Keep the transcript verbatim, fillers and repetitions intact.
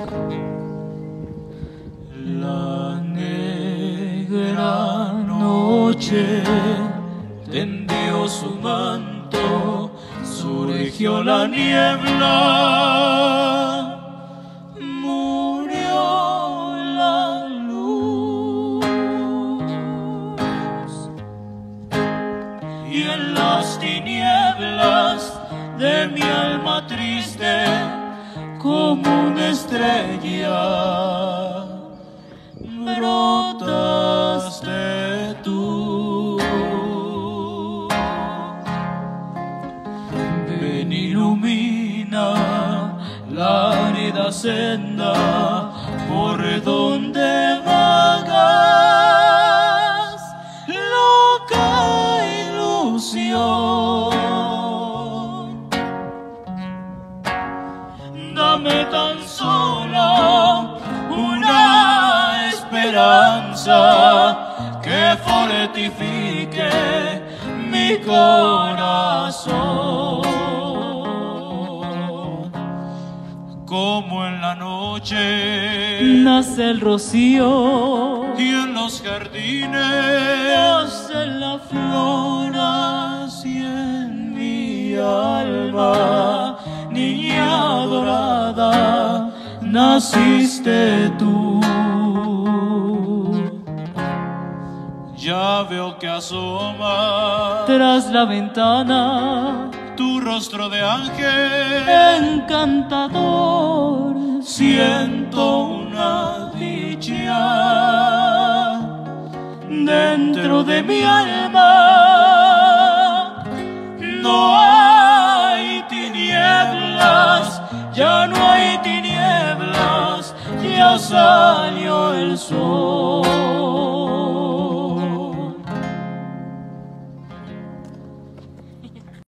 La negra noche tendió su manto, surgió la niebla, murió la luz, y en las tinieblas de mi alma triste, como una estrella, brotaste tú. Ven, ilumina la árida senda por donde vagas, loca ilusión. Dame tan solo una esperanza que fortifique mi corazón. Como en la noche nace el rocío y en los jardines nace la flor, así en mi alma, niña adorada, naciste tú. Ya veo que asoma tras la ventana tu rostro de ángel encantador. Siento una dicha dentro de mi alma. No hay tinieblas, ya no hay tinieblas, ya salió el sol.